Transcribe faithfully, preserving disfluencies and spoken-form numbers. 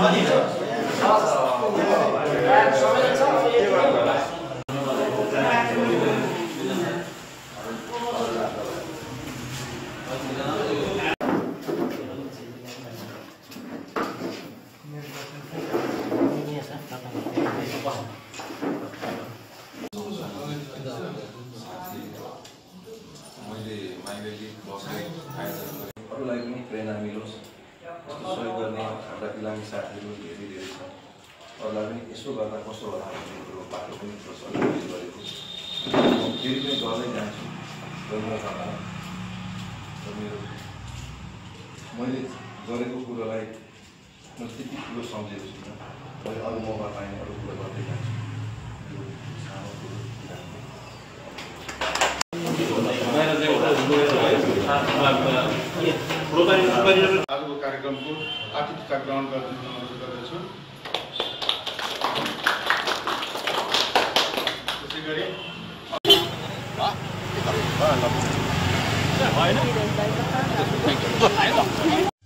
अरूलाई पनि प्रेरणा मिलोस् यस्तो सहयोग गर्ने हाम्रा बिरामी साथीहरू धेरै धेरै छ अरूलाई पनि यसो गर्दा कस्तो होला भन्ने कुरो बाटो पनि सल्लाह गरेको फेरि पनि गर्दै जान्छु र म मेरो मैले गरेको कुरोलाई म त्यति ठुलो सम्झेको छुइनँ मैले अरू मौका पाएँ अरू कुरो गर्दै जान्छु यो सानो कुरो आजको कार्यक्रमको आतिथ्यता ग्रहण गर्न अनुरोध गर्दछु। त्यसै गरी